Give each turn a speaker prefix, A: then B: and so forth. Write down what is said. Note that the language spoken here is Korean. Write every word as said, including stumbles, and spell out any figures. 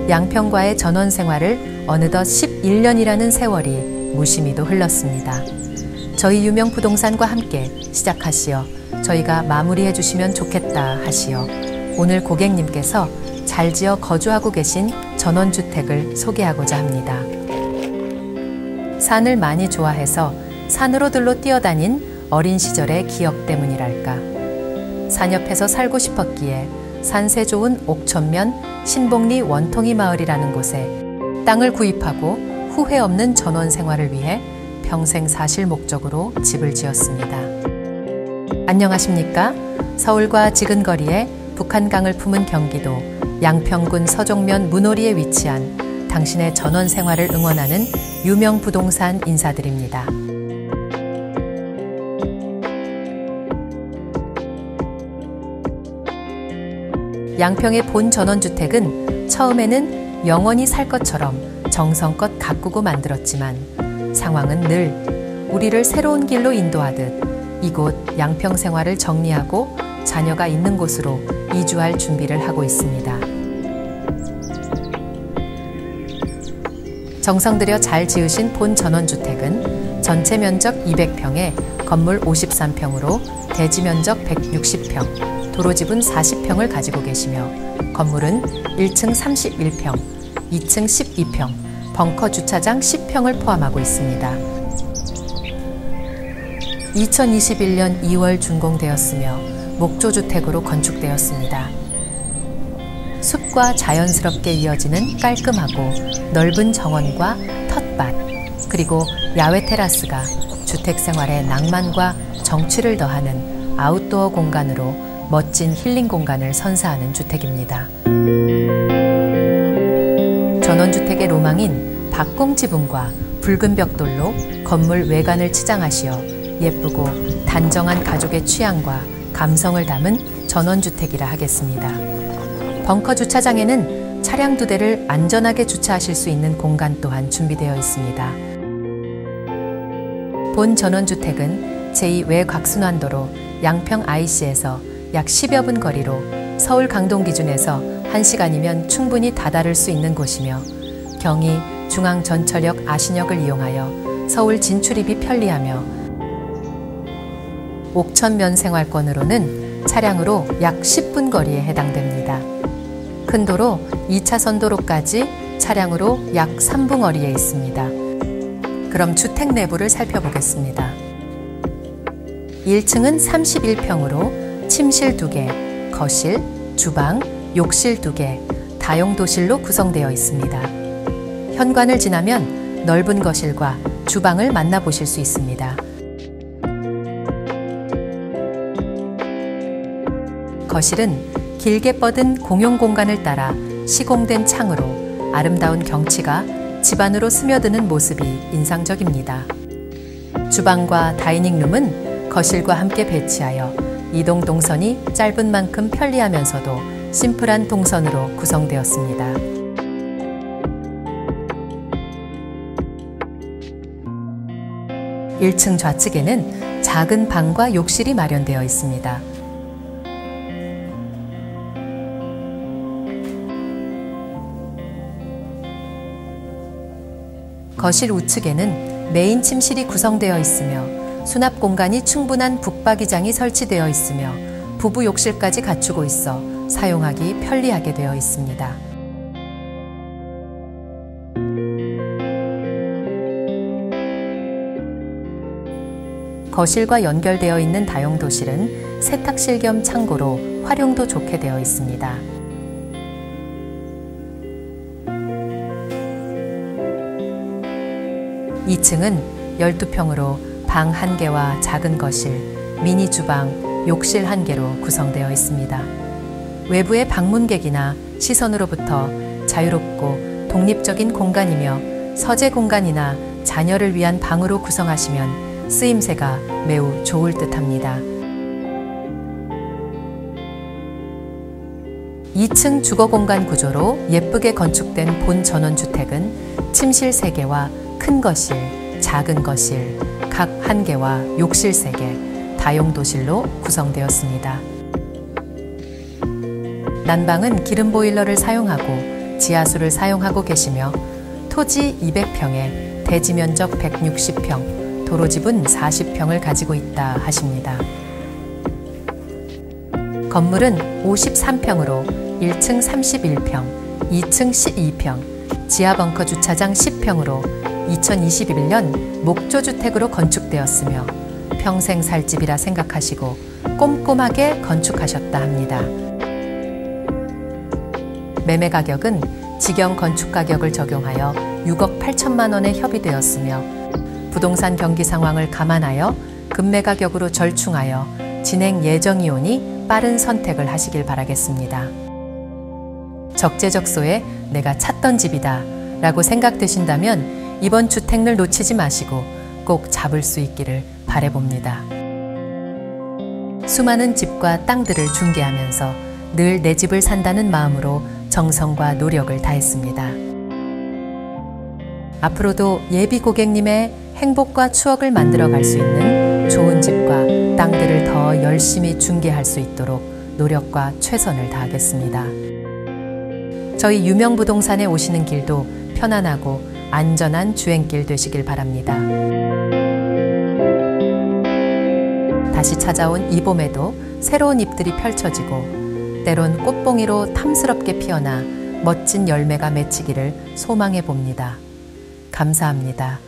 A: 양평과의 전원 생활을 어느덧 십일 년이라는 세월이 무심히도 흘렀습니다. 저희 유명 부동산과 함께 시작하시어 저희가 마무리해 주시면 좋겠다 하시어 오늘 고객님께서 잘 지어 거주하고 계신 전원주택을 소개하고자 합니다. 산을 많이 좋아해서 산으로 들로 뛰어다닌 어린 시절의 기억 때문이랄까. 산 옆에서 살고 싶었기에 산세 좋은 옥천면 신복리 원통이 마을이라는 곳에 땅을 구입하고 후회 없는 전원 생활을 위해 평생 사실 목적으로 집을 지었습니다. 안녕하십니까? 서울과 지근거리에 북한강을 품은 경기도 양평군 서종면 문오리에 위치한 당신의 전원 생활을 응원하는 유명 부동산 인사드립니다. 양평의 본 전원주택은 처음에는 영원히 살 것처럼 정성껏 가꾸고 만들었지만 상황은 늘 우리를 새로운 길로 인도하듯 이곳 양평 생활을 정리하고 자녀가 있는 곳으로 이주할 준비를 하고 있습니다. 정성 들여 잘 지으신 본 전원주택은 전체 면적 이백 평에 건물 오십삼 평으로 대지 면적 백육십 평, 도로지분 사십 평을 가지고 계시며 건물은 일 층 삼십일 평, 이 층 십이 평, 벙커 주차장 십 평을 포함하고 있습니다. 이천이십일 년 이월 준공되었으며 목조주택으로 건축되었습니다. 숲과 자연스럽게 이어지는 깔끔하고 넓은 정원과 텃밭, 그리고 야외 테라스가 주택 생활의 낭만과 정취를 더하는 아웃도어 공간으로 멋진 힐링 공간을 선사하는 주택입니다. 전원주택의 로망인 박공 지붕과 붉은 벽돌로 건물 외관을 치장하시어 예쁘고 단정한 가족의 취향과 감성을 담은 전원주택이라 하겠습니다. 벙커 주차장에는 차량 두 대를 안전하게 주차하실 수 있는 공간 또한 준비되어 있습니다. 본 전원주택은 제이 외곽순환도로 양평 아이씨에서 약 십여 분 거리로 서울 강동 기준에서 한 시간이면 충분히 다다를 수 있는 곳이며 경의 중앙전철역 아신역을 이용하여 서울 진출입이 편리하며 옥천면 생활권으로는 차량으로 약 십 분 거리에 해당됩니다. 큰 도로 이 차선 도로까지 차량으로 약 삼 분 거리에 있습니다. 그럼 주택 내부를 살펴보겠습니다. 일 층은 삼십일 평으로 침실 두 개, 거실, 주방, 욕실 두 개, 다용도실로 구성되어 있습니다. 현관을 지나면 넓은 거실과 주방을 만나보실 수 있습니다. 거실은 길게 뻗은 공용 공간을 따라 시공된 창으로 아름다운 경치가 집 안으로 스며드는 모습이 인상적입니다. 주방과 다이닝룸은 거실과 함께 배치하여 이동 동선이 짧은 만큼 편리하면서도 심플한 동선으로 구성되었습니다. 일 층 좌측에는 작은 방과 욕실이 마련되어 있습니다. 거실 우측에는 메인 침실이 구성되어 있으며 수납 공간이 충분한 북박이장이 설치되어 있으며 부부 욕실까지 갖추고 있어 사용하기 편리하게 되어 있습니다. 거실과 연결되어 있는 다용도실은 세탁실 겸 창고로 활용도 좋게 되어 있습니다. 이 층은 열두 평으로 방 한 개와 작은 거실, 미니 주방, 욕실 한 개로 구성되어 있습니다. 외부의 방문객이나 시선으로부터 자유롭고 독립적인 공간이며 서재 공간이나 자녀를 위한 방으로 구성하시면 쓰임새가 매우 좋을 듯합니다. 이 층 주거공간 구조로 예쁘게 건축된 본 전원주택은 침실 세 개와 큰 거실, 작은 거실, 각 한 개와 욕실 세 개, 다용도실로 구성되었습니다. 난방은 기름 보일러를 사용하고 지하수를 사용하고 계시며 토지 이백 평에 대지 면적 백육십 평, 도로지분 사십 평을 가지고 있다 하십니다. 건물은 오십삼 평으로 일 층 삼십일 평, 이 층 십이 평, 지하 벙커 주차장 십 평으로 이천이십일 년 목조주택으로 건축되었으며 평생 살 집이라 생각하시고 꼼꼼하게 건축하셨다 합니다. 매매 가격은 직영 건축 가격을 적용하여 육억 팔천만 원에 협의되었으며 부동산 경기 상황을 감안하여 급매 가격으로 절충하여 진행 예정이오니 빠른 선택을 하시길 바라겠습니다. 적재적소에 내가 찾던 집이다 라고 생각되신다면 이번 주택을 놓치지 마시고 꼭 잡을 수 있기를 바라봅니다. 수많은 집과 땅들을 중개하면서 늘 내 집을 산다는 마음으로 정성과 노력을 다했습니다. 앞으로도 예비 고객님의 행복과 추억을 만들어갈 수 있는 좋은 집과 땅들을 더 열심히 중개할 수 있도록 노력과 최선을 다하겠습니다. 저희 유명부동산에 오시는 길도 편안하고 안전한 주행길 되시길 바랍니다. 다시 찾아온 이 봄에도 새로운 잎들이 펼쳐지고 때론 꽃봉이로 탐스럽게 피어나 멋진 열매가 맺히기를 소망해 봅니다. 감사합니다.